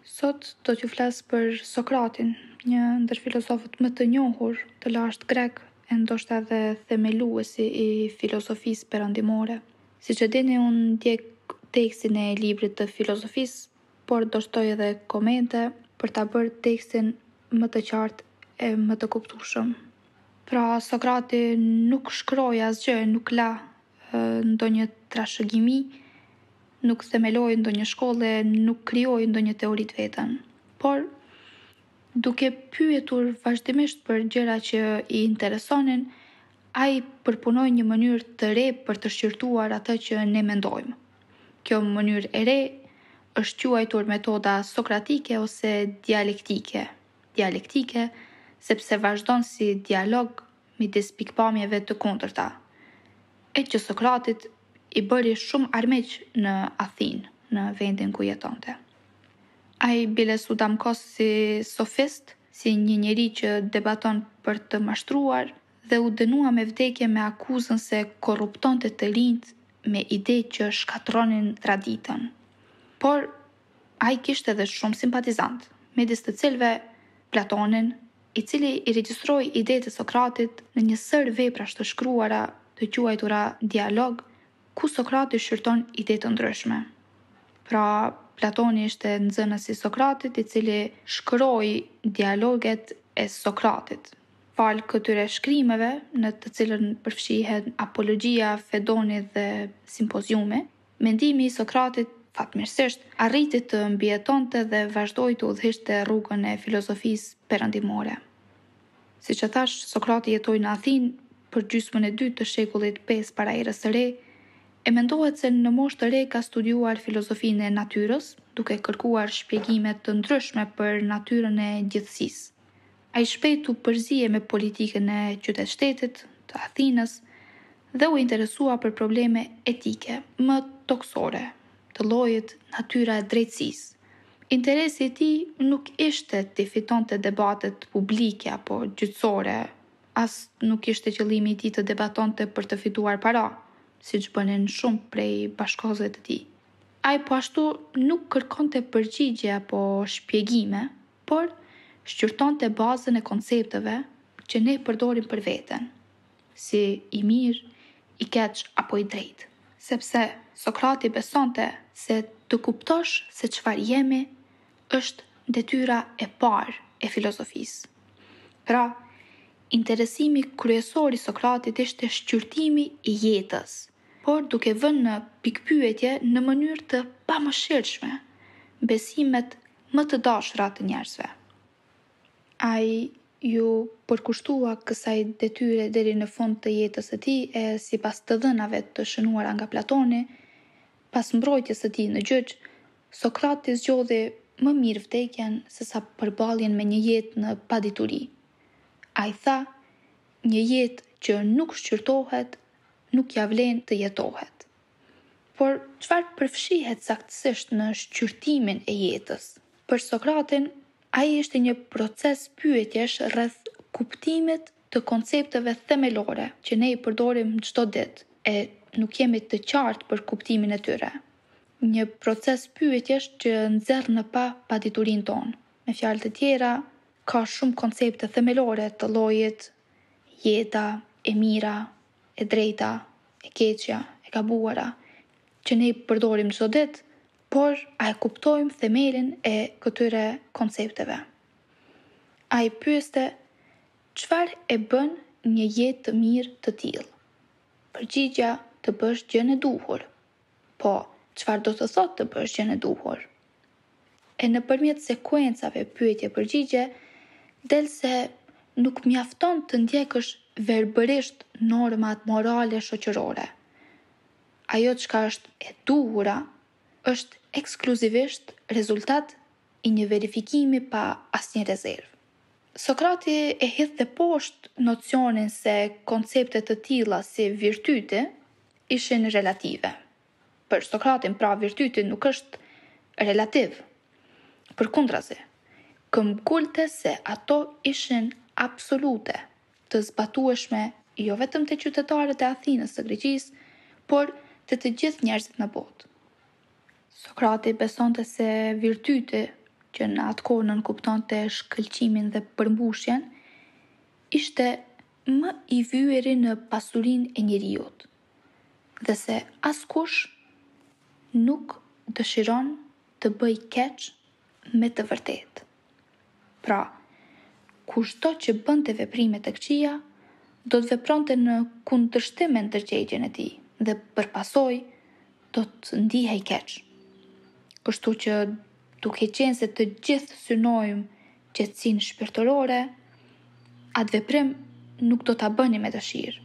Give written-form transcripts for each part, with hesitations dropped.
Sot do t'ju flas për Sokratin, një ndër filozofët më të njohur të lashtë grek e ndoshta edhe themeluesi i filozofisë perëndimore. Siç e dini, unë ndjek tekstin e librit të filozofisë, por do shtoj edhe komente për ta bërë tekstin më të qartë e më të kuptueshëm. Pra, Sokrati nuk shkroi asgjë, nuk la ndonjë trashëgimi, nuk themeloi ndonjë shkolle, nuk krijoi ndonjë teori të vetën. Por, duke pyetur vazhdimisht për gjëra që i interesonin, ai përpunoi një mënyrë të re për të shqyrtuar atë që ne mendojmë. Kjo mënyrë e re është quajtur metoda sokratike ose dialektike. Dialektike sepse vazhdon si dialog midis pikpamjeve të kundërta. E që Sokratit i bëri shumë armiq në Athinë, në vendin ku jetonte. Ai biles u damkos si sofist, si një njeri që debaton për të mashtruar dhe u dënua me vdekje me akuzën se korruptonte të rinjt me ide që shkatronin traditën. Por ai kishte edhe shumë simpatizant, midis të cilëve Platonin, i cili i regjistroi idetë e Sokratit në një sër veprash të shkruara të quajtura dialog, ku Sokrati shqyrton ide të ndryshme. Pra, Platoni ishte nxënësi i Sokratit, i cili shkroi dialoget e Sokratit. Fal këtyre shkrimeve, në të cilën përfshihen apologjia, fedoni dhe simpoziumi, mendimi i Sokratit fatmirësisht arriti të mbijetonte dhe vazhdoi të udhëhiqte rrugën e filozofisë perëndimore. Siç e thash, Sokrati jetoi në Athinë për gjysmën e dytë të shekullit 5 para erës së re. E mendohet se në moshë të re ka studiuar filozofinë e natyrës, duke kërkuar shpjegime të ndryshme për natyrën e gjithësisë. Ai shpejt u përzije me politikën e qytet-shtetit të Athinës dhe u interesua për probleme etike më toksore, të llojit natyra e drejtësisë. Interesi i tij nuk ishte të fitonte debatet publike apo gjyqësore, as nuk ishte qëllimi i tij të debatonte për të fituar para, siç bënin shumë prej bashkëkohësve të tij. Ai po ashtu nuk kërkonte përgjigje apo shpjegime, por shqyrtonte bazën e koncepteve që ne përdorim për veten, si i mirë, i keq apo i drejtë. Sepse Sokrati besonte se të kuptosh se çfarë jemi është detyra e parë e filozofisë. Pra, interesimi kryesor i Sokratit ishte shqyrtimi i jetës, por duke vënë në pikpyetje në mënyrë të pamëshirshme besimet më të dashura të njerëzve. Ai ju përkushtua kësaj detyre deri në fund të jetës së tij e sipas të dhënave të shënuara nga Platoni, pas mbrojtjes së tij në gjyq, Sokrati zgjodhi më mirë vdekjen se sa përballjen me një jetë në padituri. Ai tha, një jetë që nuk shqyrtohet, nuk ja vlen të jetohet. Por çfarë përfshihet saktësisht në shqyrtimin e jetës? Për Sokratin, ai ishte një proces pyetjesh rreth kuptimit të koncepteve themelore që ne i përdorim çdo ditë e nuk jemi të qartë për kuptimin e tyre. Një proces pyetjesh që nxjerr në pa paditurinë tonë. Me fjalë të tjera, ka shumë koncepte themelore të llojit jeta, e mira, e drejta, e keqja, e gabuara, që ne i përdorim çdo ditë, por a e kuptojmë themelin e këtyre koncepteve? Ai pyeste, çfarë e bën një jetë të mirë të tillë? Përgjigja, të bësh gjën e duhur. Po, çfarë do të thotë të bësh gjën e duhur? E nëpërmjet sekuencave pyetje-përgjigje, del se nuk mjafton të ndjekësh verbërisht normat morale shoqërore. Ajo çka është e duhura është ekskluzivisht rezultat i një verifikimi pa asnjë rezervë. Sokrati e hidhte poshtë nocionin se koncepte të tilla si virtyti ishin relative. Për Sokratin, pra, virtyti nuk është relativ. Përkundrazi, këmbgulte se ato ishin absolute, të zbatueshme jo vetëm te qytetarët e Athinës së Greqisë, por te të gjithë njerëzit në botë. Sokrati besonte se virtyti që në atë kohë nënkuptonte shkëlqimin dhe përmbushjen, ishte më i vyeri në pasurinë e njeriut, dhe se askush nuk dëshiron të bëj keq me të vërtetë. Pra, kushdo që bënte veprime të këqija, do të vepronte në kundërshtim me ndërgjegjjen e tij dhe përpasoj do të ndihej keq. Kështu që duke qenë se të gjithë synojmë qetësinë shpirtërore, atë veprim nuk do ta bëni me dëshirë.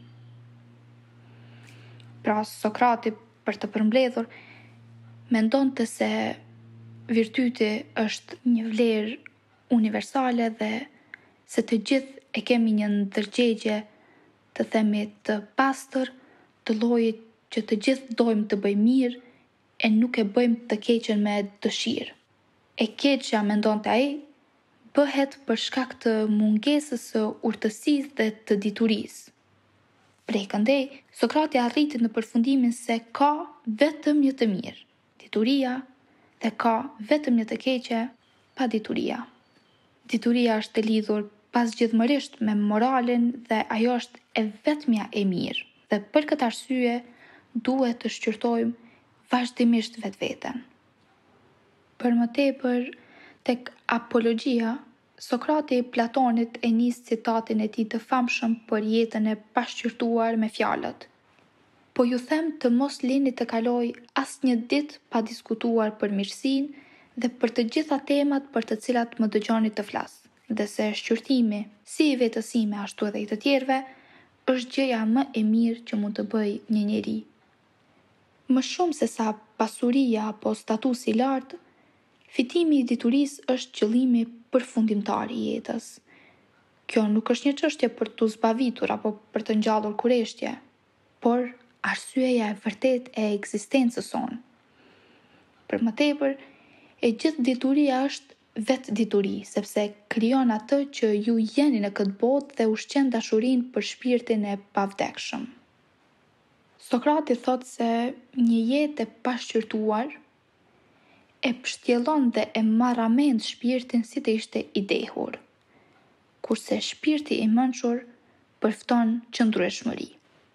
Pra, Sokrati, për të përmbledhur, mendonte se virtyti është një vlerë universale dhe se të gjithë e kemi një ndërgjegje, të themi, të pastër, të llojit që të gjithë dojmë të bëjmë mirë e nuk e bëjmë të keqen me dëshirë. E keqja, mendonte ai, bëhet për shkak të mungesës së urtësisë dhe të diturisë. Prej këndej, Sokrati arriti në përfundimin se ka vetëm një të mirë, dituria, dhe ka vetëm një të keqe, pa dituria. Dituria është e lidhur pasgjithmërisht me moralin dhe ajo është e vetmja e mirë. Dhe për këtë arsye duhet të shqyrtojmë vazhdimisht vetveten. Për më tepër, tek Apologjia, Sokrati i Platonit e nis citatin e tij të famshëm për jetën e pashqyrtuar me fjalët: po ju them të mos lini të kaloj asnjë ditë pa diskutuar për mirësinë dhe për të gjitha temat për të cilat më dëgjoni të flas, dhe se shqyrtimi, si i vetës sime ashtu edhe i të tjerëve, është gjëja më e mirë që mund të bëj një njeri. Më shumë se sa pasuria apo statusi i lartë, fitimi i diturisë është qëllimi përfundimtar i jetës. Kjo nuk është një çështje për t'u zbavitur apo për të ngjallur kureshtje, por arsyeja e vërtetë e ekzistencës sonë. Për më tepër, e gjithë dituria është vetë dituri, sepse krijon atë që ju jeni në këtë botë dhe ushqen dashurinë për shpirtin e pavdekshëm. Sokrati thot se një jetë e pashqyrtuar e pështjellon dhe e marramend shpirtin si të ishte i dehur, kurse shpirti i mençur përfton qëndrueshmëri.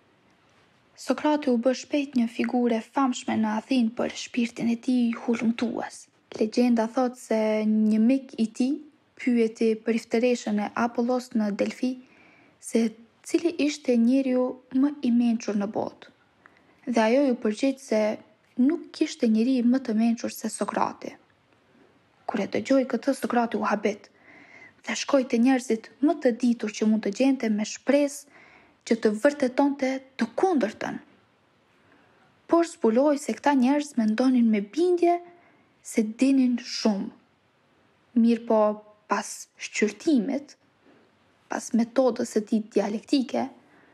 Sokrati u bë shpejt një figurë e famshme në Athinë për shpirtin e tij hulumtues. Legjenda thot se një mik i tij pyeti përiftereshën e Apollos në Delfi se cili ishte njeriu më i mençur në botë. Dhe ajo ju përgjigj se nuk kishte njeri më të mençur se Sokrati. Kur e dëgjoi këtë, Sokrati u habit dhe shkoi te njerëzit më të ditur që mund të gjente me shpresë që të vërtetonte të kundërtën. Por zbuloi se këta njerëz mendonin me bindje se dinin shumë. Mirë po, pas shqyrtimit, pas metodës së tij dialektike,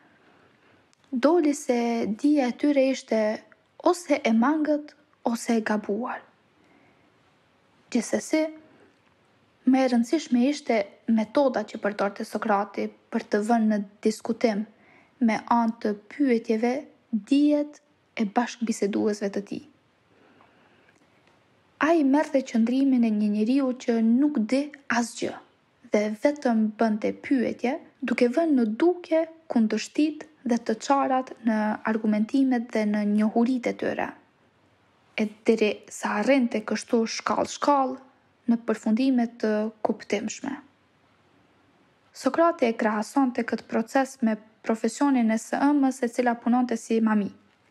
doli se dija e tyre ishte ose e mangët ose e gabuar. Gjithsesi, më e rëndësishme ishte metoda që përdorte Sokrati për të vënë në diskutim me anë të pyetjeve dijet e bashkëbiseduesve të tij. Ai merrte qëndrimin e një njeriu që nuk di asgjë dhe vetëm bënte pyetje, duke vënë në dukje kundërshtitë dhe të çarat në argumentimet dhe në njohuritë e tyre. E deri sa arrinte kështu shkallë në përfundime të kuptimshme. Sokrati e krahasonte këtë proces me profesionin e së ëmës e cila punonte si mami.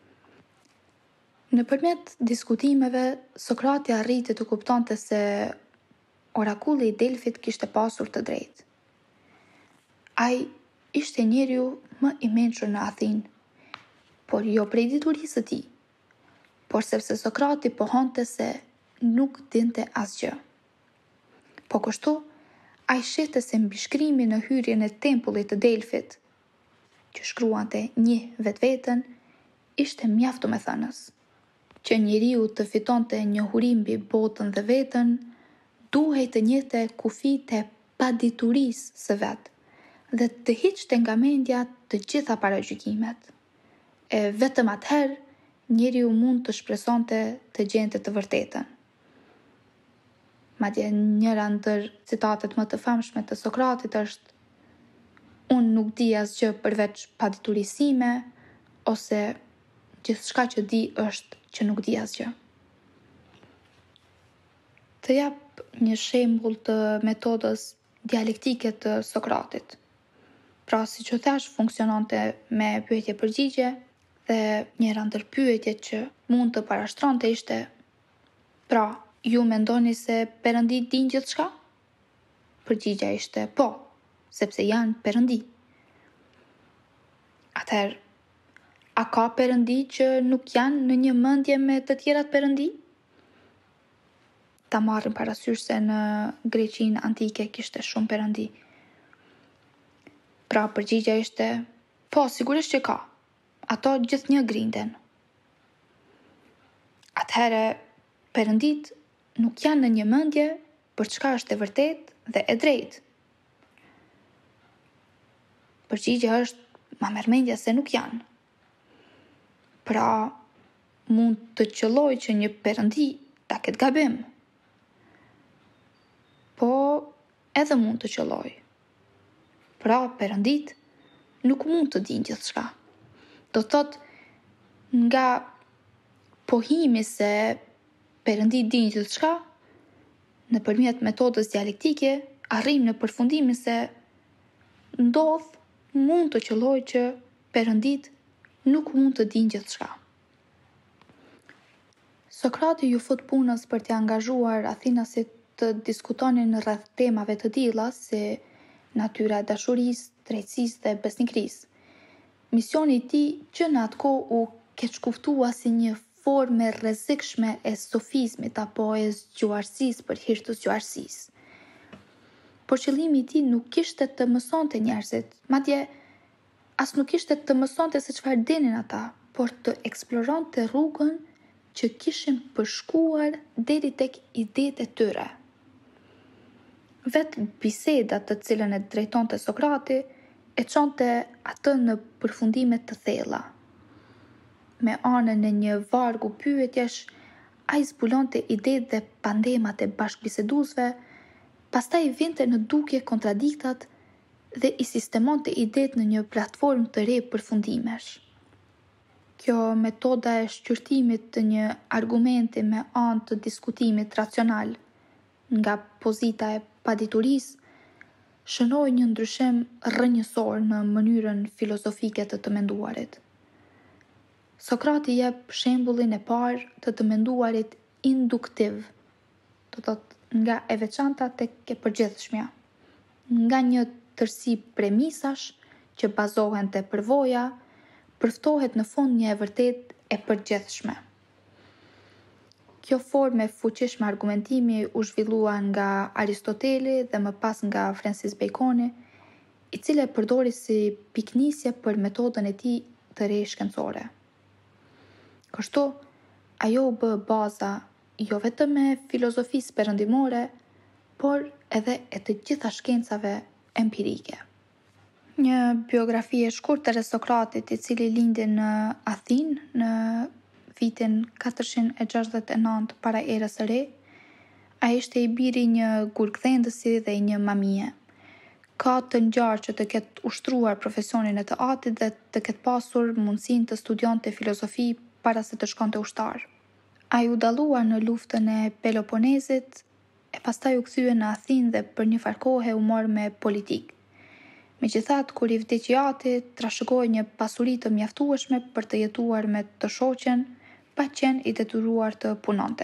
Nëpërmjet diskutimeve, Sokrati arriti të kuptonte se orakulli i Delfit kishte pasur të drejtë. Ai ishte njeriu më i mençur në Athinë, por jo prej diturisë së tij, por sepse Sokrati pohonte se nuk dinte asgjë. Po kështu, ai shihte se mbi shkrimin në hyrjen e tempullit të Delfit, që shkruante një vetveten, ishte mjaft domethënës, që njeriu të fitonte njohuri mbi botën dhe veten, duhej të njehte kufijtë e paditurisë së vet dhe të hiqte nga mendja të gjitha paragjykimet. E vetëm atëherë njeriu mund të shpresonte të gjente të vërtetën. Madje njëra ndër citatet më të famshme të Sokratit është: unë nuk di asgjë përveç paditurisime, ose gjithçka që di është që nuk di asgjë. Të jap një shembull të metodës dialektike të Sokratit. Pra, si që thash, funksiononte me pyetje-përgjigje, dhe njëra ndër pyetjet që mund të parashtronte ishte: pra, ju mendoni se Perëndi din gjithçka? Përgjigja ishte po, sepse janë Perëndi. Atëherë, a ka Perëndi që nuk janë në një mendje me të tjerat Perëndi? Ta marrim parasysh se në Greqinë antike kishte shumë Perëndi. Pra, përgjigja ishte: po, sigurisht që ka. Ato gjithnjë grinden. Atëherë, Perëndit nuk janë në një mendje për çka është e vërtet dhe e drejtë. Përgjigja është: ma merr mendja se nuk janë. Pra, mund të qëlloj që një Perëndi ta ketë gabim. Po, edhe mund të qëlloj. Pra, Perëndit nuk mund të dinë gjithçka. Do thotë nga pohimi se Perëndi din gjithçka, nëpërmjet metodës dialektike arrijmë në përfundimin se mund të qëlloj që Perëndit nuk mund të dinë gjithçka. Sokrati ju fut punës për t'i angazhuar athinasit të diskutonin rreth temave të tilla si natyra e dashurisë, drejtësisë dhe besnikërisë. Misioni i tij që në atë kohë u keqkuftua si një formë e rrezikshme e sofizmit apo e zgjuarsisë për hir të zgjuarsisë. Por qëllimi i tij nuk ishte të mësonte njerëzit, madje as nuk ishte të mësonte se çfarë dinin ata, por të eksploronte rrugën që kishin përshkuar deri tek idetë e tyre. Vetë biseda të cilën e drejtonte Sokrati e çonte atë në përfundime të thella. Me anën e një vargu pyetjesh, ai zbulonte idetë dhe pandemat e bashkëbiseduesve, pastaj vinte në dukje kontradiktat dhe i sistemonte idetë në një platformë të re përfundimesh. Kjo metoda e shqyrtimit të një argumenti me anë të diskutimit racional nga pozita e paditurisë shënoi një ndryshim rrënjësor në mënyrën filozofike të menduarit. Sokrati jep shembullin e parë të menduarit induktiv, do thotë nga e veçanta tek e përgjithshmja, nga një tërësi premisash që bazohen te përvoja, përftohet në fund një e vërtet e përgjithshme. Kjo formë e fuqishme argumentimi u zhvillua nga Aristoteli dhe më pas nga Francis Baconi, i cili e përdori si piknisje për metodën e tij të re shkencore. Kështu, ajo u bë baza jo vetëm e filozofisë perëndimore, por edhe e të gjitha shkencave empirike. Një biografi e shkurtër e Sokratit, i cili lindi në Athinë në vitin 469 para erës së re. Ai ishte i biri një gurgdhendësi dhe një mamie. Ka të ngjarë që të ketë ushtruar profesionin e të atit dhe të ketë pasur mundësinë të studionte filozofi para se të shkonte ushtar. Ai u dallua në luftën e Peloponezit e pastaj u kthye në Athinë dhe për një farë kohe u mor me politikë. Megjithatë, kur i vdiqi ati, trashëgoi një pasuri të mjaftueshme për të jetuar me të shoqen, pa qenë i detyruar të punonte.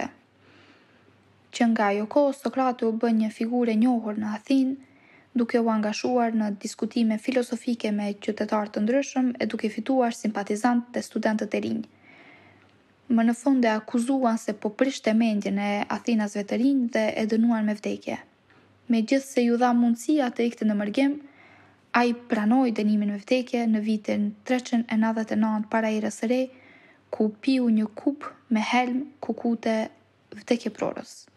Që nga ajo kohë, Sokrati u bë një figurë e njohur në Athinë, duke u angazhuar në diskutime filozofike me qytetarë të ndryshëm e duke fituar simpatizantë të studentët e rinj. Më në fund e akuzuan se po prishte mendjen e athinasve të rinj dhe e dënuan me vdekje. Megjithse ju dha mundësia të ikte në mërgim, ai pranoi dënimin me vdekje në vitin 399 para erës së re, ku piu një kup me helm kukute vdekjeprorës.